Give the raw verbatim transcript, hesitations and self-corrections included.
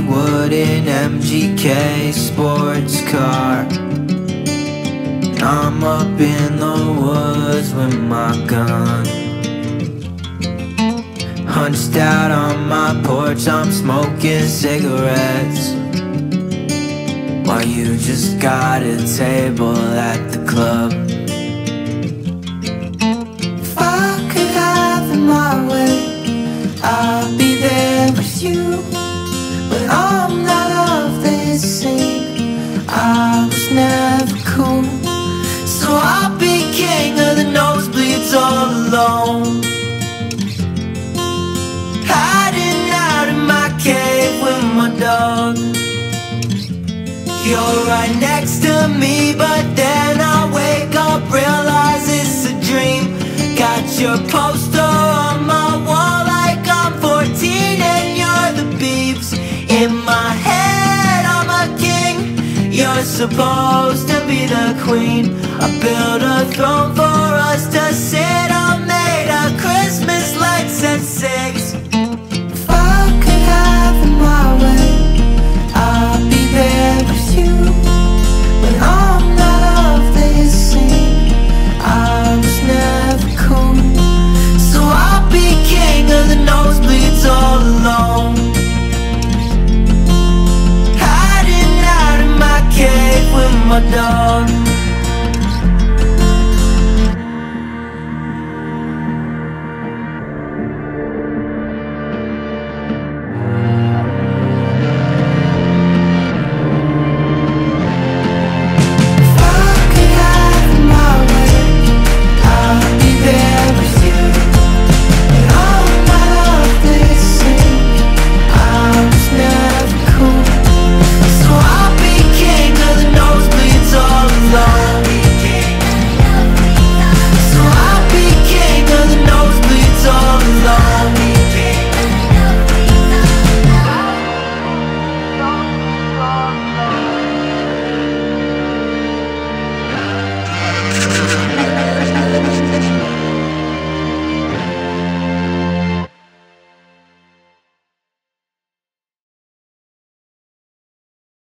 wooden M G K sports car. I'm up in the woods with my gun, hunched out on my porch, I'm smoking cigarettes, while you just got a table at the club. If I could have it my way, I'd be there with you, but I'm not of this scene. I was never cool, so I'll be king of the nosebleeds all alone, hiding out in my cave with my dog. You're right next to me, but then I wake up, realize it's a dream. Got your poster on my wall like I'm fourteen and you're the Beebs. In my head I'm a king, you're supposed to be the queen. I built a throne for us to sit on, made of Christmas lights and six. If I could have it my way,